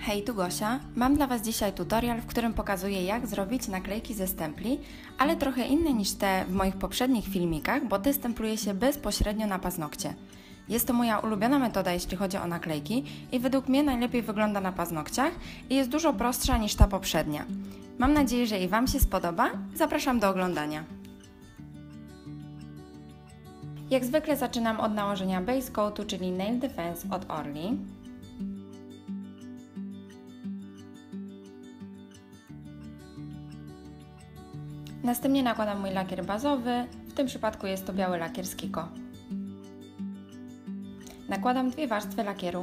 Hej, tu Gosia. Mam dla Was dzisiaj tutorial, w którym pokazuję, jak zrobić naklejki ze stempli, ale trochę inne niż te w moich poprzednich filmikach, bo te stempluje się bezpośrednio na paznokcie. Jest to moja ulubiona metoda, jeśli chodzi o naklejki i według mnie najlepiej wygląda na paznokciach i jest dużo prostsza niż ta poprzednia. Mam nadzieję, że i Wam się spodoba. Zapraszam do oglądania. Jak zwykle zaczynam od nałożenia base coatu, czyli Nail Defense od Orly. Następnie nakładam mój lakier bazowy, w tym przypadku jest to biały lakier z Kiko. Nakładam 2 warstwy lakieru.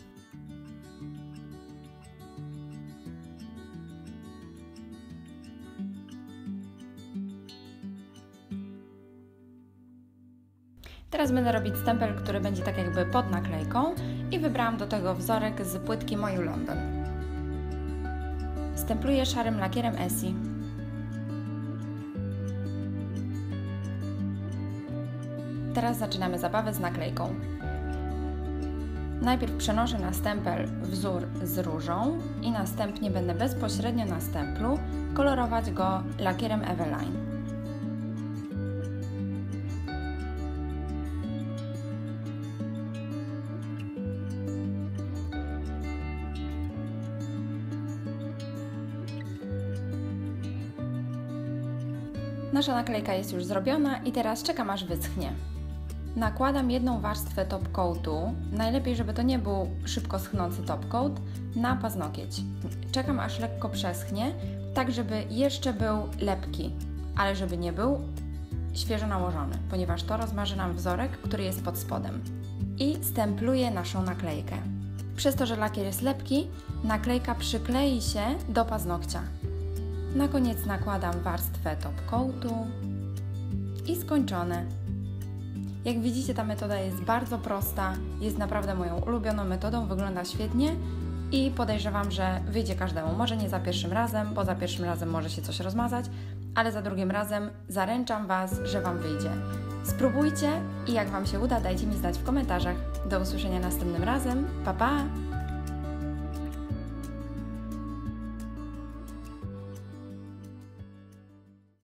Teraz będę robić stempel, który będzie tak jakby pod naklejką i wybrałam do tego wzorek z płytki Moju London. Stempluję szarym lakierem Essie. Teraz zaczynamy zabawę z naklejką. Najpierw przenoszę na stempel wzór z różą i następnie będę bezpośrednio na stemplu kolorować go lakierem Eveline. Nasza naklejka jest już zrobiona i teraz czekam, aż wyschnie. Nakładam 1 warstwę top coatu, najlepiej żeby to nie był szybko schnący top coat, na paznokieć. Czekam, aż lekko przeschnie, tak żeby jeszcze był lepki, ale żeby nie był świeżo nałożony, ponieważ to rozmarzy nam wzorek, który jest pod spodem. I stempluję naszą naklejkę. Przez to, że lakier jest lepki, naklejka przyklei się do paznokcia. Na koniec nakładam warstwę top coatu i skończone. Jak widzicie, ta metoda jest bardzo prosta, jest naprawdę moją ulubioną metodą, wygląda świetnie i podejrzewam, że wyjdzie każdemu. Może nie za pierwszym razem, bo za pierwszym razem może się coś rozmazać, ale za drugim razem zaręczam Was, że Wam wyjdzie. Spróbujcie i jak Wam się uda, dajcie mi znać w komentarzach. Do usłyszenia następnym razem. Pa, pa!